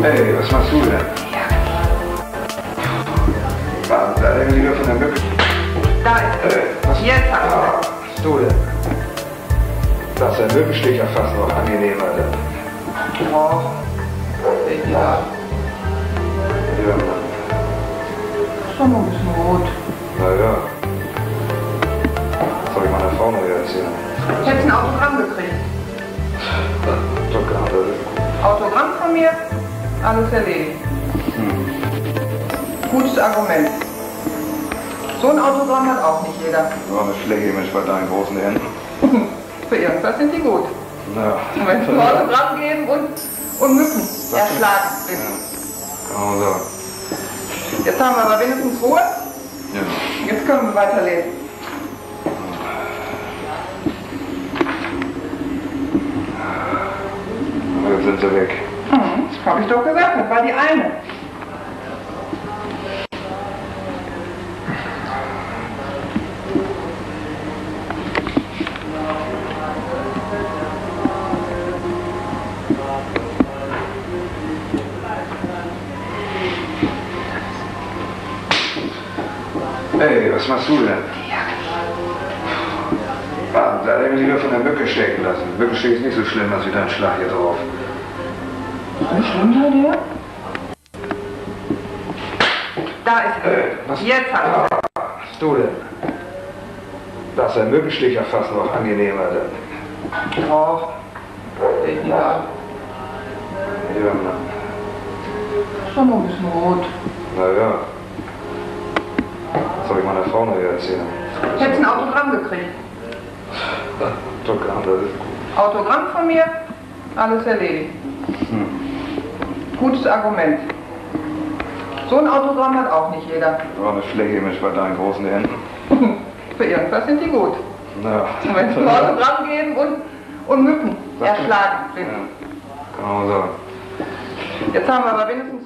Hey, was machst du denn? Ja. War da der Lieber von der Mücke? Da ist Was? Jetzt hast du. Was hast du denn? Da ist der Mückenstich ja fast noch angenehmer. Oh, ich ja. Ja. Schon noch ein bisschen rot. Naja. Was soll ich meiner Frau noch erzählen? Ich hätte ein Autogramm gekriegt. Autogramm, das ist gut. Autogramm von mir, alles erledigt. Gutes Argument. So ein Autogramm hat auch nicht jeder. Nur eine Fläche, Mensch, bei deinen großen Händen. Für irgendwas sind die gut. Ja. Und wenn sie ein Autogramm geben und Mücken erschlagen sind. Ja. Kann man sagen. Jetzt haben wir aber wenigstens Ruhe. Ja. Jetzt können wir weiterlesen. Jetzt sind sie weg. Habe ich doch gesagt, das war die eine. Hey, was machst du denn? Ja. War da der Lieber von der Mücke stecken lassen. Mückenstich ist nicht so schlimm als wie dein Schlag hier drauf. Wie schlimm war der? Da ist Was? Jetzt hast du. Was hast du denn? Da ist der Mückenstich ja fast noch angenehmer. Oh, ich ja. Ja. Schon noch ein bisschen rot. Naja. Was soll ich meiner Frau noch erzählen? Ich hätte ein Autogramm gekriegt. Autogramm, das ist gut. Autogramm von mir, alles erledigt. Gutes Argument. So ein Autogramm hat auch nicht jeder. Nur eine Fläche, Mensch, bei deinen großen Händen. Für irgendwas sind die gut. Ja. Und wenn sie ein Autogramm geben und Mücken erschlagen sind. Ja. Kann man sagen. Jetzt haben wir aber wenigstens